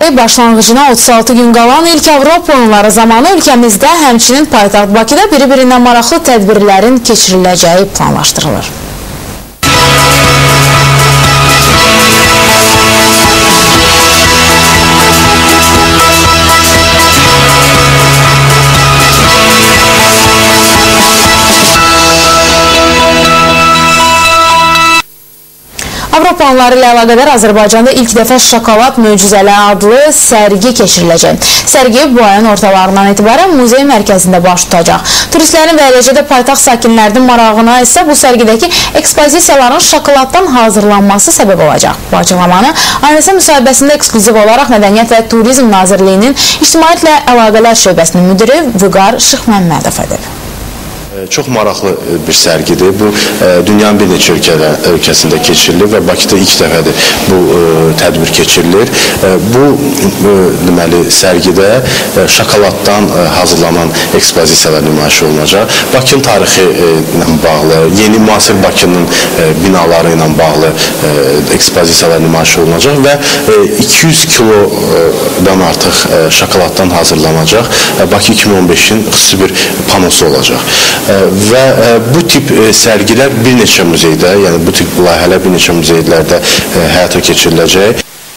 Başlanğıcına 36 gün qalan ilk Avropa oyunları zamanı ölkəmizdə, həmçinin paytaxt Bakıda biri-birindən maraqlı tədbirlərin keçiriləcəyi planlaşdırılır. Avropa oyunları ilə əlaqədar Azərbaycanda ilk dəfə Şokolad Möcüzələri adlı sərgi keçiriləcək. Sərgi bu ayın ortalarından etibarən muzey mərkəzində baş tutacaq. Turistlərin və eləcə də paytaxt sakinlərinin marağına isə bu sərgidəki ekspozisiyaların şokoladdan hazırlanması səbəb olacaq. Bu açıqlamanı ANS müsahibəsində ekskluziv olaraq Mədəniyyət və Turizm Nazirliyinin İctimaiyyətlə Əlaqələr şöbəsinin müdiri Vüqar Şıxməmmədov edib. Çox maraqlı bir sərgidir. Bu, dünyanın bir neçə ölkəsində keçirilir və Bakıda ilk dəfədir bu tədbir keçirilir. Bu, deməli, sərgidə şokoladdan hazırlanan ekspozisiyalar nümayiş olunacaq. Bakının tarixi ilə bağlı, yeni müasir Bakının binaları ilə bağlı ekspozisiyalar nümayiş olunacaq və 200 kilodan artıq şokoladdan hazırlanacaq Bakı 2015-in xüsusi bir panosu olacaq. Və bu tip sərgilər bir neçə muzeydə, yəni bu tip layihələr bir neçə muzeylərdə həyata keçiriləcək.